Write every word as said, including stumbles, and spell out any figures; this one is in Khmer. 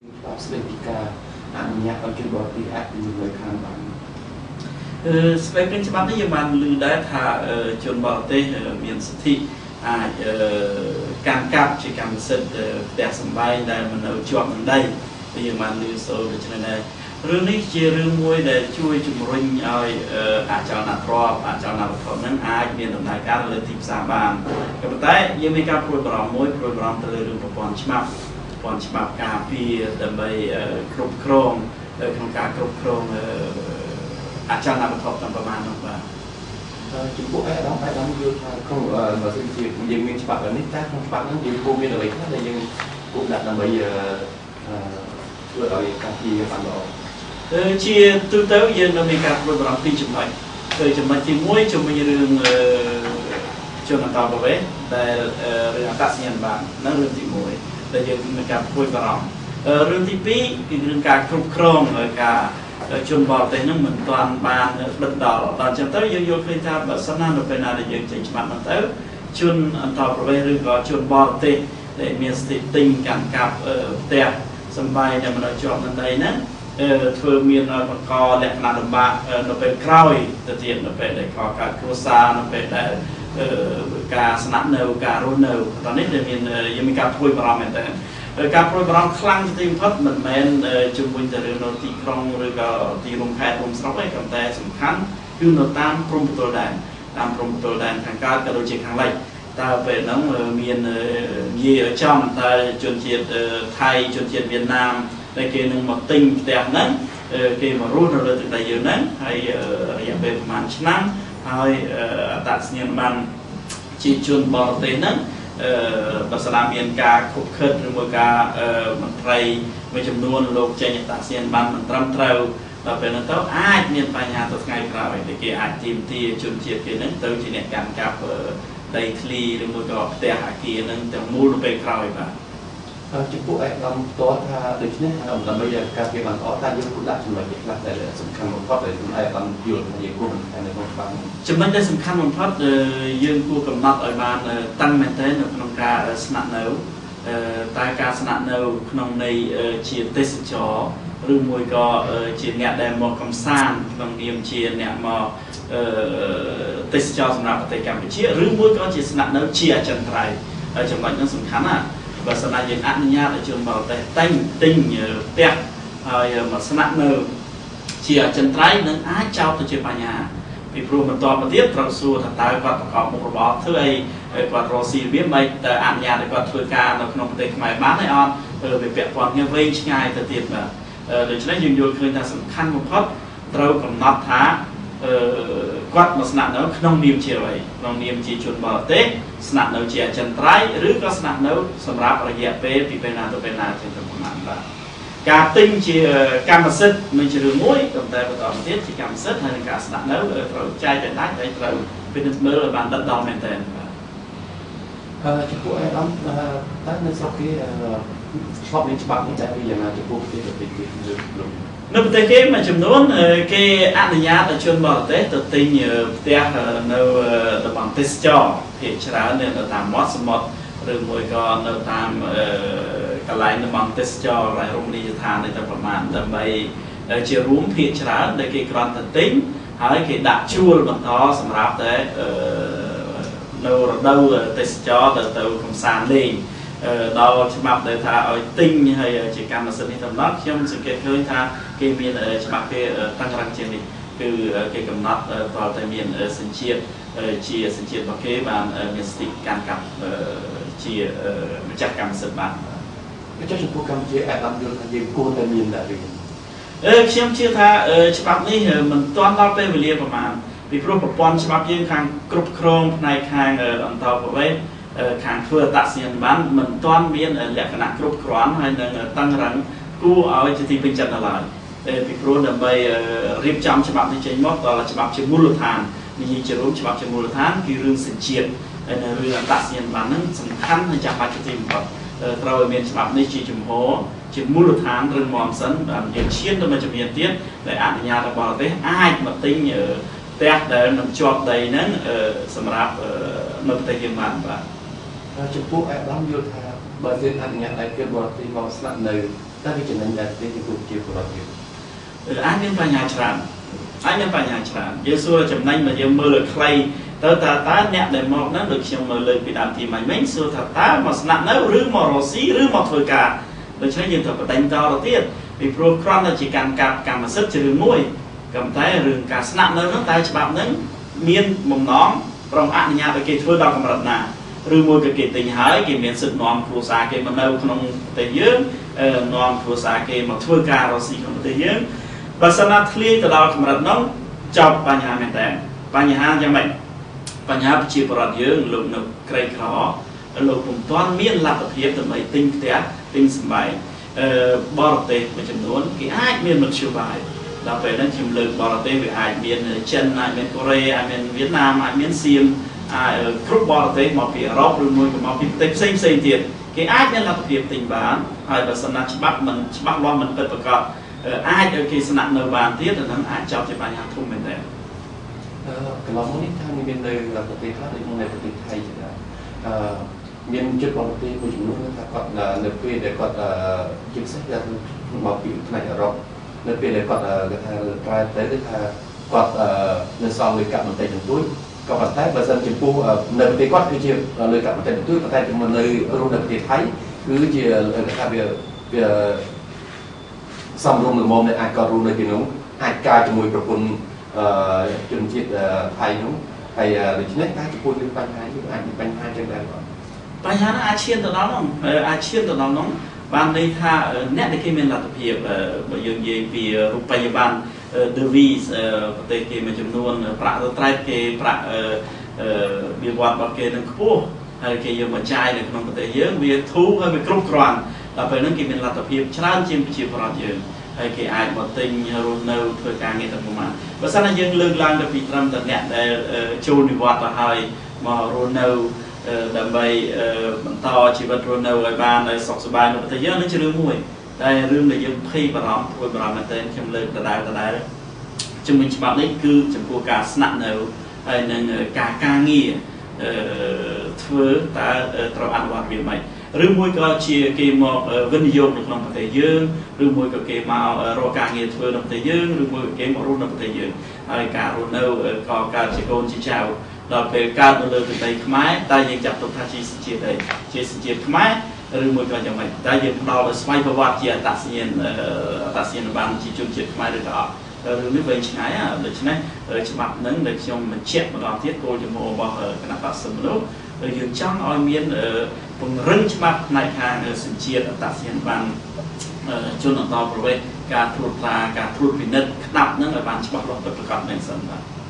ស្ដីពីការអនុញ្ញាតឲ្យជនបរទេសអាចពីលើខាងបានស្វ័យព្រិញច្បាប់នេះយើងបានលើដែរថាជនបរទេសមានសិទ្ធិអាចកាន់កាប់ជាកម្មសិទ្ធិផ្ទះសម្បែងដែលមិននៅជាប់នឹងដីយើងបានលើសូដូច្នេះដែររឿងនេះជារឿងមួយដែលជួយជំរុញឲ្យអាចលនាទ្រព្យអាចលនាវត្ថុនឹងអាចមានដំណើរការលើទីផ្សារបានក៏ប៉ុន្តែយើងមានការព្រួយបារម្ភមួយព្រួយបារម្ភទៅលើរឿងប្រព័ន្ធច្បាប់ប្រព័ន្ធច្បាប់ការពារដើម្បីគ្រប់គ្រងក្នុងការគ្រប់គ្រងអាចលនាវត្ថុតាមប្រមាណនោះបាទចំពោះឯកឧត្តមឯកឧត្តមយល់ថាក្នុងបើសិនជាយើងមានច្បាប់នេះតែក្នុងច្បាប់ហ្នឹងយើងគួរមានអ្វីខ្លះដែលយើងគួរដាក់ដើម្បីធ្វើឲ្យការពារបានល្អជាទូទៅយើងនៅមានការព្រួយបារម្ភពីចំណុចគឺចំណុចទីមួយជំវិញរឿងជនអន្តោប្រវេសន៍ដែលរឿងអត្តសញ្ញាណប័ណ្ណនឹងរឿងទីមួយដែលយើងមានការព្រួយបារម្ភរឿងទីពីរគឺរឿងការគ្រប់គ្រងការជនបរទេសនឹងមិនទាន់បានដិតដល់ដល់ចឹងទៅយើងយល់ឃើញថាបើសិនណានៅពេលណាដែលយើងចេញច្បាប់ហ្នឹងទៅជនអន្តោប្រវេសន៍ឬក៏ជនបរទេសដែលមានស្ថិតិទិញកាន់កាប់ផ្ទះសម្បែងដែលមិនឲ្យជាប់នឹងដីហ្នឹងធ្វើមានបង្កលក្ខណៈលំបាកនៅពេលក្រោយទៅទៀតនៅពេលដែលកកើតគ្រួសារនៅពេលដែលការស្នាក់នៅការរស់នៅតនេះដែលមានយើងមានការព្រួយបារម្ភមែនតើការព្រួយបារម្ភខ្លាំងទីបំផុតមិនមែនជំវិញទៅរឿងនៅទីក្រុងឬក៏ទីរួមខេត្តរួមស្រុកទេប៉ុន្តែសំខាន់គឺនៅតាមព្រំប្រទល់ដែនតាមព្រំប្រទល់ដែនខាងកើតក៏ដូចជាខាងលិចតើពេលហ្នឹងមាននិយាយឲ្យចំតើជនជាតិថៃជនជាតិវៀតណាមដែលគេនឹងមកទិញផ្ទះហ្នឹងគេមករស់នៅលើទឹកដីយើងហ្នឹងហើយរយៈពេលប្រហែលឆ្នាំហើយអត្តសញ្ញាណប័ណ្ណជាជនបរទេសហ្នឹងបើស្ដាប់មានការខុបខិតឬមួយការមន្ត្រីមួយចំនួនលោកចេញអត្តសញ្ញាណប័ណ្ណមិនត្រឹមត្រូវដល់ពេលហ្នឹងទៅអាចមានបញ្ហាទៅថ្ងៃក្រោយដែលគេអាចទាមទារជនជាតិគេហ្នឹងទៅជាអ្នកកាន់កាប់ដីធ្លីឬមួយក៏ផ្ទះអាគារហ្នឹងទាំងមូលនៅពេលក្រោយបាទចំពោះឯកឧត្តមតើថាដូច្នេះដើម្បីការពារបានល្អតើយើងគួរដាក់ចំណុចខ្លះដែលសំខាន់បំផុតដែលឯកឧត្តមយល់ថាយើងគួរបន្ថែមនៅក្នុងច្បាប់ចំណុចដែលសំខាន់បំផុតយើងគួរកំណត់ឲ្យបានតឹងមែនទែននៅក្នុងការស្នាក់នៅតើការស្នាក់នៅក្នុងន័យជាទេសចរឬមួយក៏ជាអ្នកដែលមកកំសាន្តក្នុងនាមជាអ្នកមកទេសចរសម្រាប់ប្រទេសកម្ពុជាឬមួយក៏ជាស្នាក់នៅជាអចិន្ត្រៃយ៍ចំណុចនោះសំខាន់ណាបើសិនណាយើងអនុញ្ញាតឲ្យជនបរទេសទិញទិញផ្ទះហើយមកស្នាក់នៅជាអចិន្ត្រៃយ៍នឹងអាចចោទទៅជាបញ្ហាពីព្រោះបន្តមកទៀតត្រូវសួរថាតើគាត់ប្រកបមុខរបរធ្វើអីគាត់រកស៊ីវាមិនតែអនុញ្ញាតឲ្យគាត់ធ្វើការនៅក្នុងប្រទេសខ្មែរបានទេអត់វាពាក់ព័ន្ធគ្នាវែងឆ្ងាយទៅទៀតបាទដូច្នេះយើងយល់ឃើញថាសំខាន់បំផុតត្រូវកំណត់ថាគាត់មកស្នាក់នៅក្នុងនាមជាអ្វីក្នុងនាមជាជនបរទេសស្នាក់នៅជាអចិន្ត្រៃយ៍ឬក៏ស្នាក់នៅសម្រាប់រយៈពេលពីពេលណាទៅពេលណាជាប្រមាណបាទការទិញជាកម្មសិទ្ធិមិនជារឿងមួយប៉ុន្តែបន្តមកទៀតជាកម្មសិទ្ធិហើយនឹងការស្នាក់នៅត្រូវចែកទៅដាច់ហើយត្រូវពិនិត្យមើលឲ្យបានដិតដល់មែនទែនបាទអឺចំពោះឯកឧត្តមតើនៅស្រុកគេស្របនឹងច្បាប់នេះតែពីយ៉ាងណាចំពោះប្រទេសប្រទេសគេលោកនៅប្រទេសគេមួយចំនួនគេអនុញ្ញាតឲ្យជនបរទេសទៅទិញផ្ទះនៅតំបន់ទេសចរភាគច្រើននៅតាមមាត់សមុទ្រឬមួយក៏នៅតាមកន្លែងតំបន់ទេសចរហើយរមណីយដ្ឋានទៅប្រមាណដើម្បីជារួមភាគច្រើនដែលគេគ្រាន់តែទិញហើយគេដាក់ជួលបន្តសម្រាប់តែនៅរដូវទេសចរទៅទៅកំសាន្តលេងដល់ច្បាប់ដែលថាឲ្យទិញហើយជាកម្មសិទ្ធិនេះតំណត់ខ្ញុំសង្កេតឃើញថាគេមានច្បាប់គេតឹងរ៉ឹងជាងនេះគឺគេកំណត់តើតែមានសញ្ជាតិជាសញ្ជាតិរបស់គេបានមានសិទ្ធិកាន់កាប់ជាម្ចាស់កម្មសិទ្ធិបានចុះចំពោះកម្ពុជាអាចបានយល់ថាយើងគួរតែមានដែរឬអឺខ្ញុំជឿថាច្បាប់នេះមិនទាន់ដល់ពេលវេលាប្រហែលពីព្រោះប្រព័ន្ធច្បាប់យើងខាងគ្រប់គ្រងផ្នែកខាងអន្តរប្រវេសន៍ខាងធ្វើអត្តសញ្ញាណប័ណ្ណមិនទាន់មានលក្ខណៈគ្រប់គ្រាន់ហើយនឹងតឹងរ៉ឹងគួរឲ្យជាទីពេញចិត្តដល់ឡើយពីព្រោះដើម្បីរៀបចំច្បាប់នេះចេញមកដល់ច្បាប់ជាមូលដ្ឋាននិយាយជារួមច្បាប់ជាមូលដ្ឋានគឺរឿងសញ្ជាតិហើយនៅរឿងអត្តសញ្ញាណប័ណ្ណហ្នឹងសំខាន់ហើយចាំបាច់ជាទីបំផុតត្រូវឲ្យមានច្បាប់នេះជាជំហរជាមូលដ្ឋានរឹងមាំសិនដើម្បីយើងឈានទៅមួយជំនាញទៀតដែលអនុញ្ញាតឲ្យបរទេសអាចមកទិញផ្ទះដែលនឹងជាប់ដីហ្នឹងសម្រាប់នៅប្រទេសយើងបានបាទចំពោះឯកឧត្តមយល់ថាបើយើងអនុញ្ញាតឲ្យជនបរទេសមកស្នាក់នៅ ta bị chuyện này để cái cuộc chiều của nó nhiều ai nên phải nhà tràn ai nên phải nhà tràn giờ xưa chấm nanh mà giờ mưa được clay tớ ta ta nẹt để mọc nó được trong mưa lên bị đàm thì mày mấy xưa thật ta mà nặng nó rứ mà rò xí rứ mà thôi cả được cho nên thật phải đánh to đầu tiên vì program là chỉ càng cạp càng mà sức chỉ rừng mũi cầm tay rừng cả nặng nó nó tay chỉ bám nó miên mồm nón trong ăn nhà về cái thưa đau cầm rật nà rừng mũi cái tình hái cái miền sực nón phù sa cái mà đâu không tây dương nón phù sa cái mà thưa cả rò xí không tây dương và sau đó khi từ đó cầm rật nó chọc vào nhà mình tèm vào nhà cho mìnhปัญหาชีพเราเยอะลงในใครขอลงผมตอนมีหลักเพียบแต่ไม่ติ้งเตะติ้งสบายบอลเตะเป็นจำนวนกี่ไอ้เมียนมันชิวบายเราไปนั่งชิมเลยบอลเตะไปไอ้เมียนเช่นไอ้เมียนเกาหลีไอ้เมียนเวียดนามไอ้เมียนซีมไอ้ครุบบอลเตะมาปีรอบหรือมวยกับมาปีเตะเซ็งเซ็งเตียนกี่ไอ้เมียนหลักเพียบติ้งบ้านไอ้ภาษาฉบับมันฉบับว่ามันเป็นประกอบไอ้โอเคสนับเนื้อบานเทียนนั้นไอ้จับจะปัญหาทุ่มเป็นแต่เราไม่ได้ทำในเมืองเลยเราปฏิทัศน์ในเมืองในประเทศไทยใช่ไหมเมืองจุดบางประเทศคนจำนวนนะครับก็ในเพื่อได้ก็คิดสักอย่างมาปีไหนเราในเพื่อได้ก็ก็ทางกลายแต่ได้ทางก็ในซองเลยกลับมาแต่ถึงตุ้ยก็ปัจจัยบางส่วนจำพวกในประเทศก็คือเชื่อเลยกลับมาแต่ถึงตุ้ยปัจจัยจำนวนเลยรู้ในประเทศไทยหรือเชื่อเลยทางเบียเบียสำรวมหรือมองในอาการรู้ในที่นู้นอาการจมูกกระปุนจนจิตไทยนู้นไทยหรือชนิดการจะพูดถึงปัญหาที่อาจจะปัญหาจังใดก่อนปัญหาอาเซียนตัวน้องอาเซียนตัวน้องบางในท่าเน็ตในที่เป็นหลักเพียบยังยังปีรูปปัจจุบันเดวีสประเทศที่มันจำนวนประเทศไทยที่ประมีวัดประเทศนึงคู่ที่ยังมาใช้ในขนมประเทศเยอะมีทู่ให้เป็นกรุ๊ปกรอนเราไปนั่งกินเป็นหลักเพียบชนะจิมจิมพลังเยอะให้แกอาจมาติงรูนเนอร์เพื่อการเงินต่างๆเพราะฉะนั้นยังเลือกลางกับปีตรัมแต่เนี่ยได้โจนิวัตให้มารูนเนอร์ดับไปมันต่อชีวิตรูนเนอร์ไอ้บ้านในสองสบายในประเทศเยอะนั่นจะเรื่องมวยได้เรื่องในยังพี่ประหลาดพูดประหลาดมาเต้นจำเลยแต่ได้แต่ได้จำเป็นฉบับนี้คือจำพวกการสนับเนอร์ไอ้นั่นการการเงินเถื่อแต่ตระอันวัดเวียนใหม่หรือมวยก็เชียร์เกมมาวินิยมในขนมประเทศยืนหรือมวยก็เกมมาโรการเงินเถื่อในประเทศยืนหรือมวยเกมมารุ่นในประเทศยืนไอ้การรุ่นเนอร์ก็การชิโกนชิเจ้าเราเป็นการดำเนินในขมายแต่ยังจับตัวท่าชีสเชียร์ได้เชียร์สเชียร์ขมายหรือมวยก็ยังไม่แต่ยังเราสมัยประวัติเชียร์ตัดเสียนตัดเสียนบางชีจุนเชียร์ขมายหรือก็หรือไม่เป็นยังไงอ่ะหรือใช่ไหมฉบับนั้นหรือชมมันเช็ดมาตอนที่โกจะโมบอกขณะตัดสินแล้วหรือยังช่างออยเมียนปุ่งรึงฉบับในทางสินเชียร์ตัดเสียนบางจนต่อไปการตรวจตาการตรวจพินิจขนาดนั้นบางฉบับเราประกอบในสันดาน